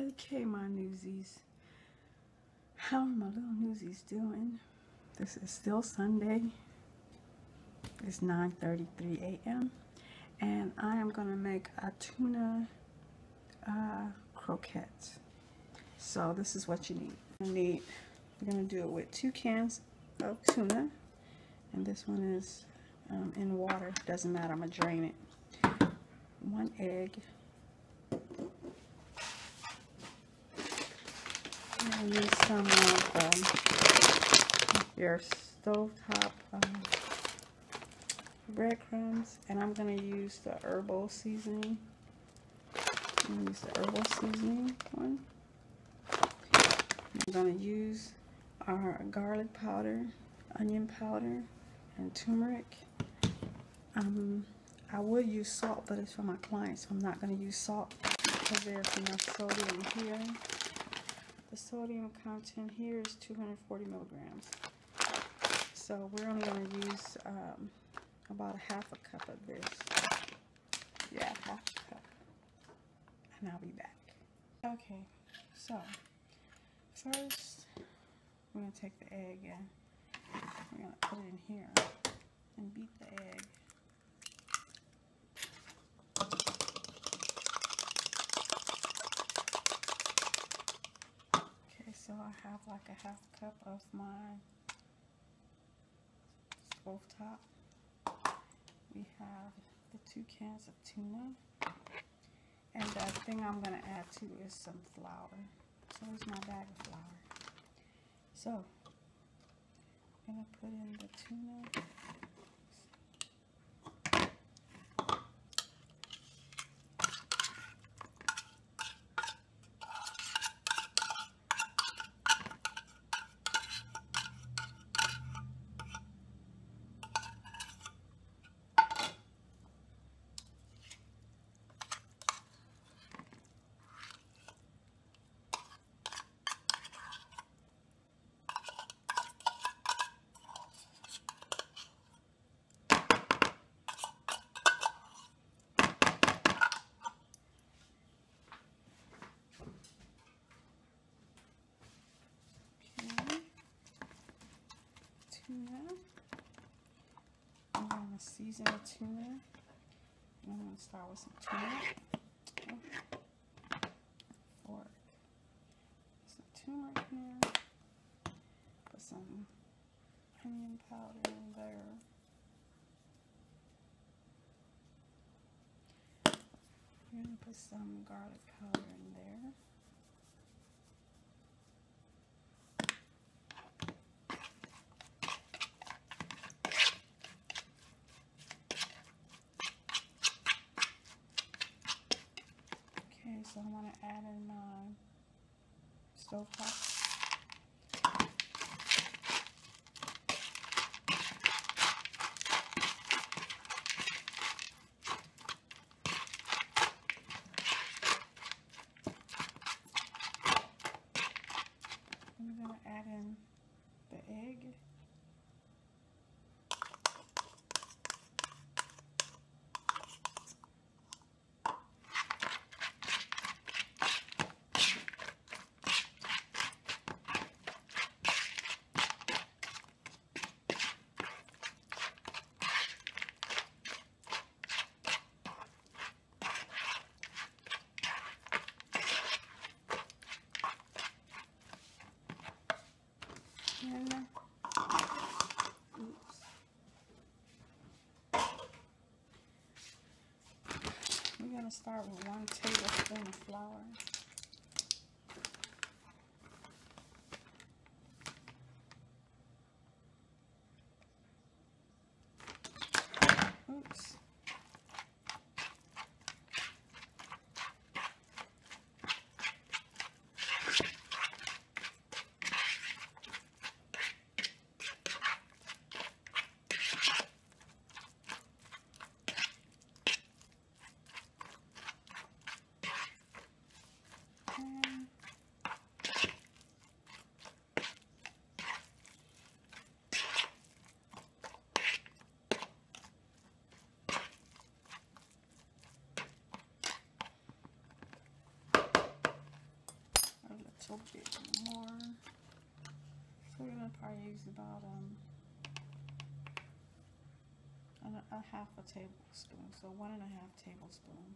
Okay, my newsies. How are my little newsies doing? This is still Sunday. It's 9:33 a.m. and I am gonna make a tuna croquettes. So this is what you need. We're gonna do it with 2 cans of tuna, and this one is in water. Doesn't matter. I'm gonna drain it. 1 egg. I use some of your stovetop breadcrumbs, and I'm going to use the herbal seasoning. I'm going to use the herbal seasoning one. I'm going to use our garlic powder, onion powder, and turmeric. I would use salt, but it's for my clients, so I'm not going to use salt because there's enough sodium here. The sodium content here is 240 milligrams. So we're only going to use about a half a cup of this. Yeah, half a cup. And I'll be back. Okay, so first we're going to take the egg and we're going to put it in here and beat the egg. So I have like a half cup of my stovetop. We have the 2 cans of tuna. And the thing I'm going to add to is some flour. So here's my bag of flour. So I'm going to put in the tuna. Tuna. I'm going to season the tuna. I'm going to start with some tuna. Fork. Some turmeric here. Put some onion powder in there. We're going to put some garlic powder in there. So I'm going to add in my stovetop. I'm going to add in the egg. We're going to start with 1 tablespoon of flour. Oops. little bit more. So we're gonna probably use about a half a tablespoon, so 1.5 tablespoons.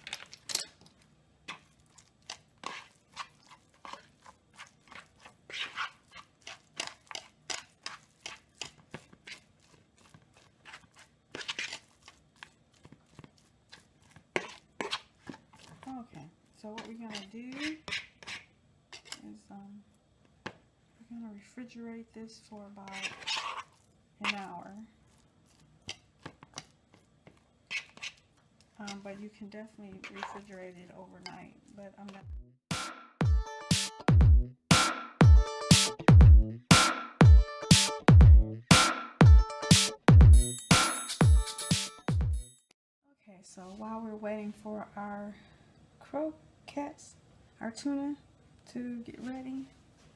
Okay, so what we're gonna do is we're gonna refrigerate this for about an hour. But you can definitely refrigerate it overnight, but I'm not. Okay, so while we're waiting for our croquettes, our tuna to get ready,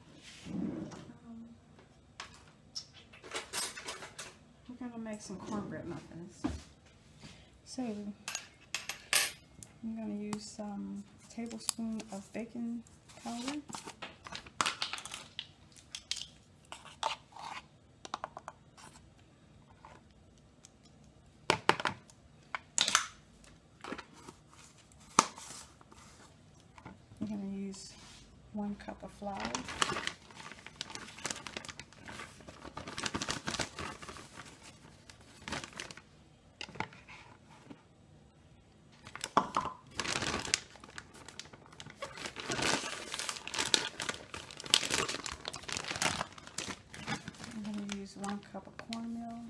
we're gonna make some cornbread muffins. So I'm gonna use some tablespoon of baking powder. I'm gonna use 1 cup of flour. I'm gonna use 1 cup of cornmeal.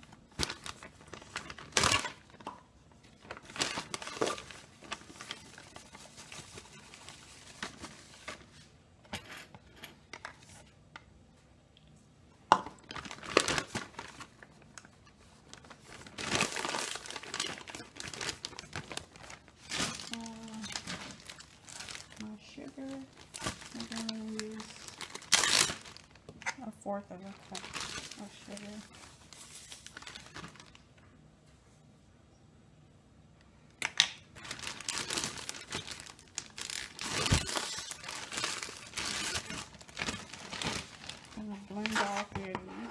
Sugar, I'm going to use 1/4 of a cup of sugar. I'm going to blend all 3 of these.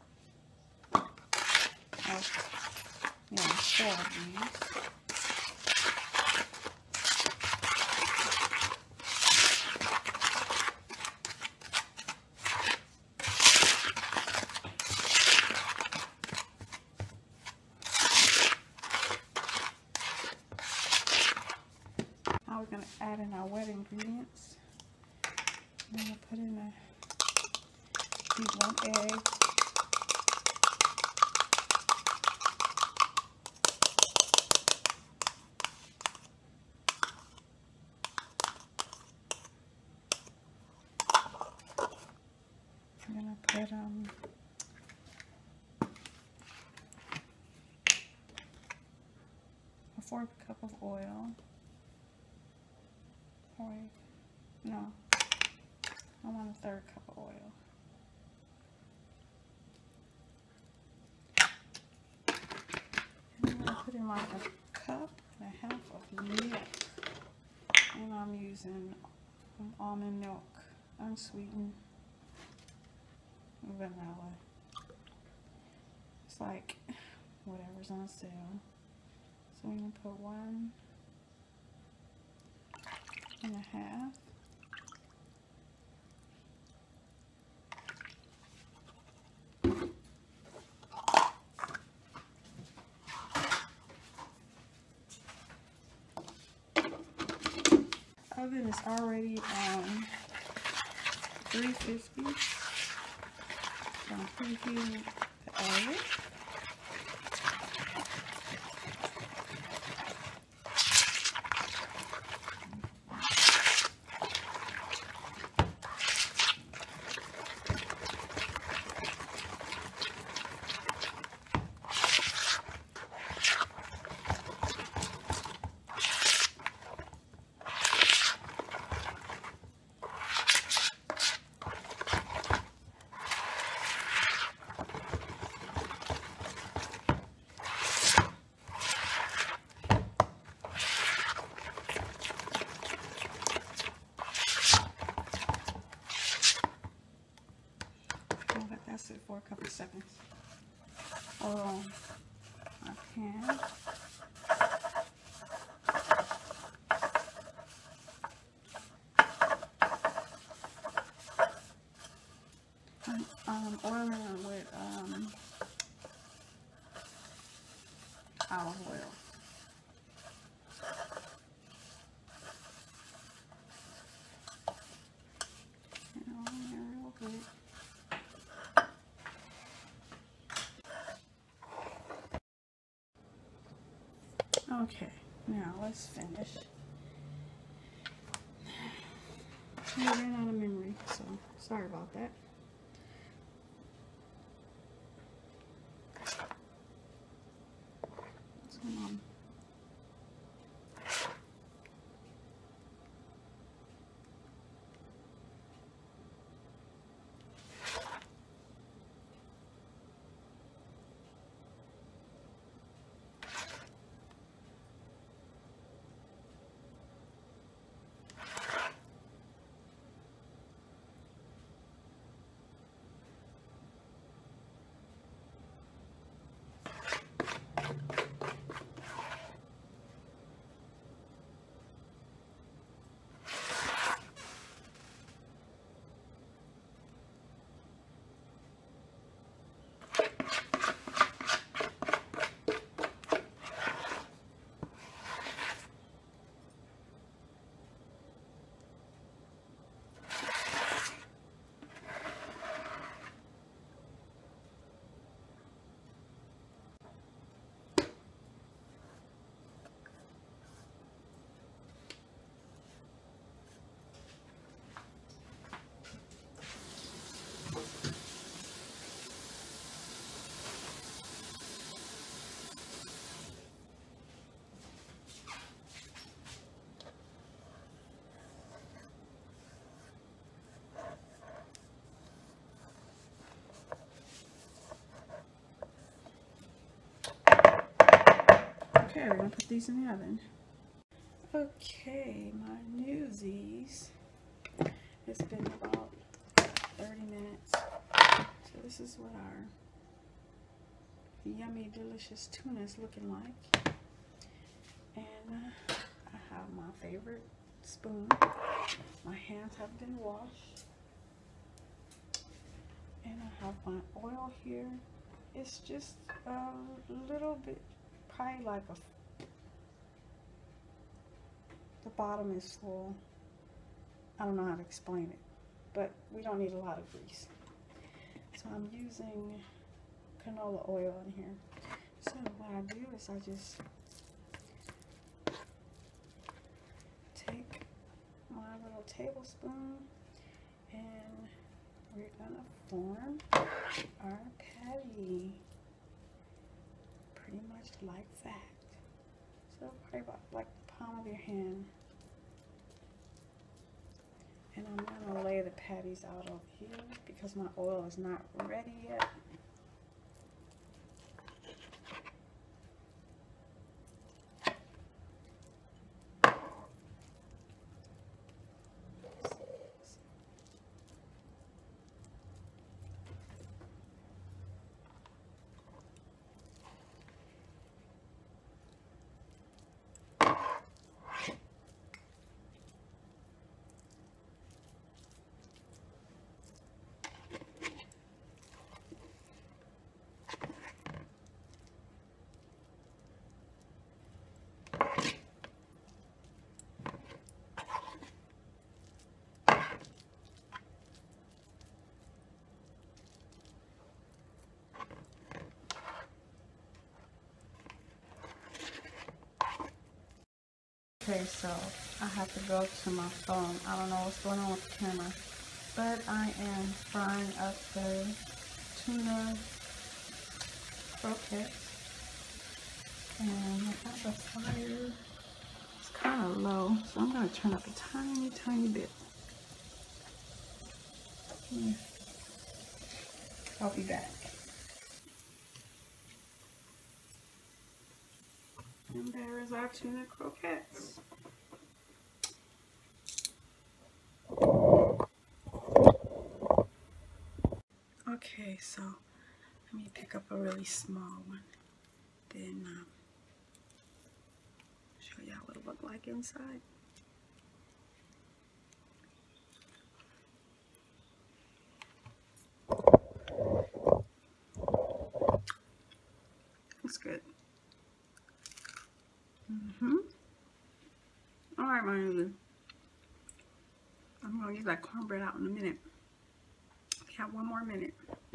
4 of these. Now we're going to add in our wet ingredients. I'm going to put in 1 egg. I'm going to put 1/4 cup of oil. No, I want 1/3 cup of oil. And I'm going to put in like 1.5 cups of milk. And I'm using almond milk, unsweetened, vanilla. It's like whatever's on sale. So I'm going to put 1.5. Oven is already on 350. So I'm preheating the oven. it for a couple seconds. Oil my pan. Oiling it with olive oil. Real good. Okay, now let's finish. I ran out of memory, so sorry about that. What's going on? Okay, we're gonna put these in the oven. Okay, my newsies. It's been about 30 minutes. So this is what our yummy, delicious tuna is looking like. And I have my favorite spoon. My hands have been washed. And I have my oil here. It's just a little bit, probably like the bottom is full. I don't know how to explain it, but we don't need a lot of grease. So I'm using canola oil in here. So what I do is I just take my little tablespoon and we're gonna form our patty pretty much like that. So probably about like the palm of your hand. And I'm gonna lay the patties out over here because my oil is not ready yet. Okay, so I have to go to my phone. I don't know what's going on with the camera, but I am frying up the tuna croquettes, and I have the fire. It's kind of low, so I'm going to turn up a tiny bit. I'll be back. And there is our tuna croquettes. Okay, Okay, so let me pick up a really small one. Then show y'all what it look like inside. It's good. All right, my nigga. I'm gonna get that cornbread out in a minute. Got 1 more minute.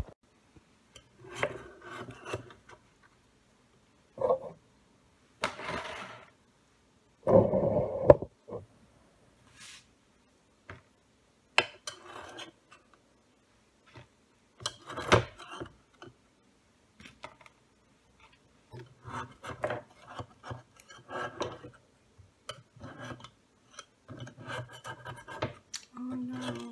Oh no.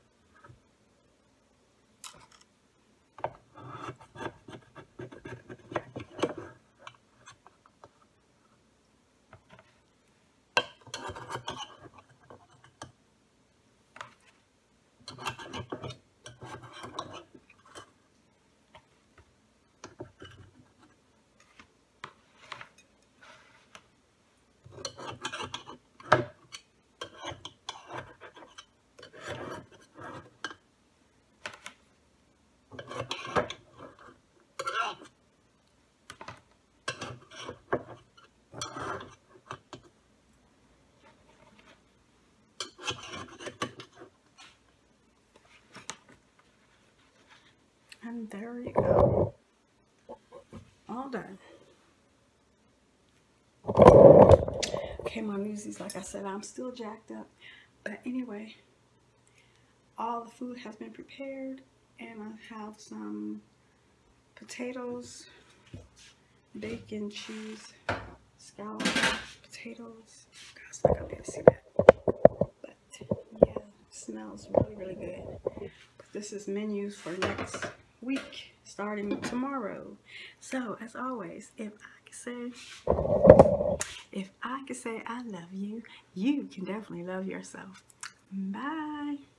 And there you go. All done. Okay, my newsies, like I said, I'm still jacked up. But anyway, all the food has been prepared. And I have some potatoes, bacon, cheese, scallop, potatoes. Guys, like I'll be able to see that. But yeah, it smells really, really good. But this is menus for next week, starting tomorrow. So as always, if I could say I love you, you can definitely love yourself. Bye.